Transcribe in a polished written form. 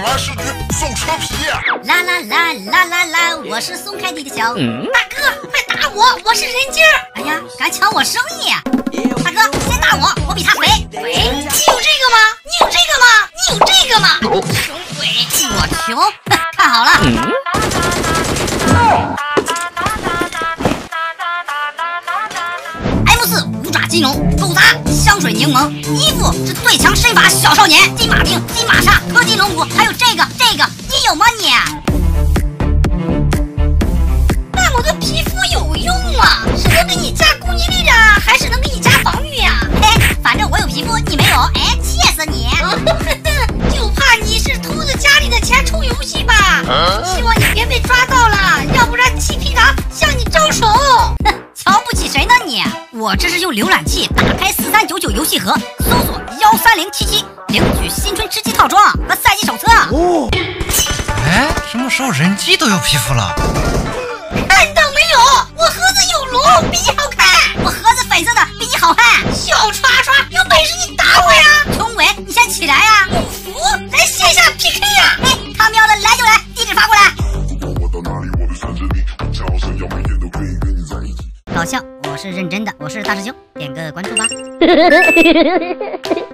来市局送车皮。 啦啦啦啦啦啦，我是送快递的小。大哥，快打我！我是人精。哎呀，敢抢我生意！大哥，先打我，我比他肥。肥？你有这个吗？你有这个吗？你有这个吗？穷鬼！我穷，看好了。M4五爪金龙，狗杂香水柠檬，衣服是最强身法小少年，金马兵、金马煞、氪金龙骨，还有这个，你有吗你？那我的皮肤有用啊，是能给你加攻击力的，还是能给你加防御呀？嘿，反正我有皮肤，你没有，哎，气死你！就怕你是偷着家里的钱充游戏吧？希望你别被抓到了，要不然气皮党向你招手。瞧不起谁呢你？我这是用浏览器打开4399游戏盒，搜索13077，领取新春吃鸡套装和赛季手册。 哦，哎，什么时候人机都有皮肤了？ 看到没有？我盒子有龙，比你好看。我盒子粉色的，比你好看。小刷刷，有本事你打我呀！穷鬼，你先起来呀！不服，来线下 PK 呀！哎，他喵的，来就来，地址发过来。搞笑，我是认真的，我是大师兄，点个关注吧。